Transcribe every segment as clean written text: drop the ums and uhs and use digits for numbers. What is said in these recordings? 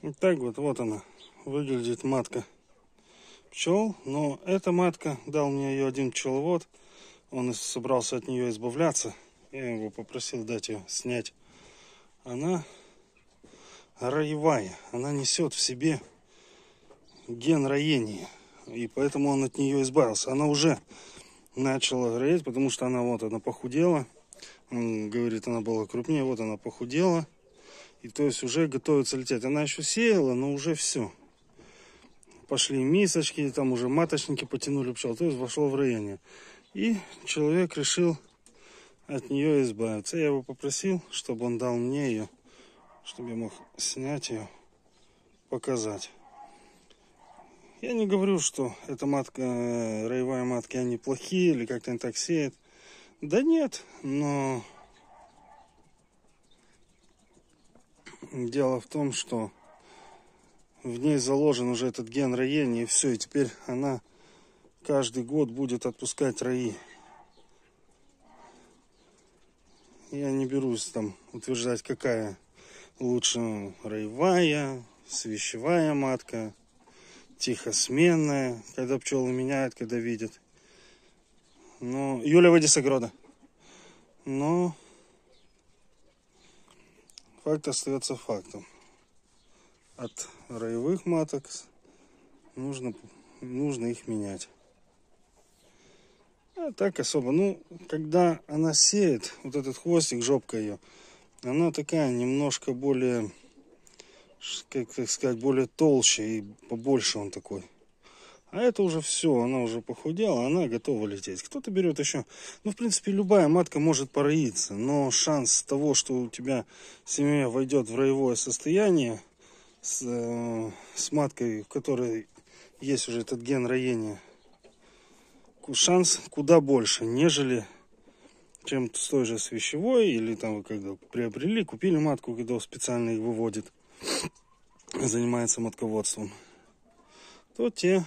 Вот так вот она выглядит, матка пчел. Но эта матка, дал мне ее один пчеловод, он собрался от нее избавляться. Я его попросил дать ее снять. Она роевая, она несет в себе ген роения, и поэтому он от нее избавился. Она уже начала роить, потому что она похудела. Он говорит, она была крупнее, вот она похудела. И то есть уже готовится лететь. Она еще сеяла, но уже все. Пошли мисочки, там уже маточники потянули пчел. То есть вошло в роение. И человек решил от нее избавиться. Я его попросил, чтобы он дал мне ее, чтобы я мог снять ее, показать. Я не говорю, что эта матка, роевая матки, они плохие или как-то они так сеют. Да нет, но дело в том, что в ней заложен уже этот ген роения, и все. И теперь она каждый год будет отпускать рои. Я не берусь там утверждать, какая лучше: роевая, свящевая матка, тихосменная, когда пчелы меняют, когда видят. Но Юля, выйди с огорода. Но факт остается фактом. От роевых маток нужно их менять. А так особо. Когда она сеет, вот этот хвостик, жопка ее, она такая немножко более, как сказать, более толще и побольше он такой. А это уже все, она уже похудела, она готова лететь. Кто-то берет еще. В принципе, любая матка может пороиться, но шанс того, что у тебя семья войдет в роевое состояние с маткой, в которой есть уже этот ген роения, шанс куда больше, нежели чем с той же свящевой, или там вы когда приобрели, купили матку, когда специально их выводит, занимается матководством, то те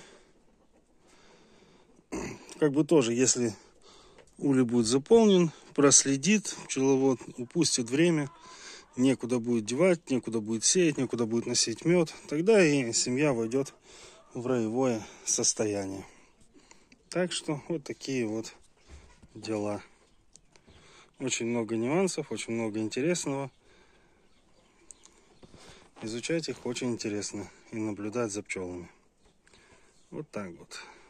как бы тоже, если улей будет заполнен, проследит пчеловод, упустит время, некуда будет девать, некуда будет сеять, некуда будет носить мед, тогда и семья войдет в роевое состояние. Так что вот такие вот дела. Очень много нюансов, очень много интересного. Изучать их очень интересно и наблюдать за пчелами. Вот так вот.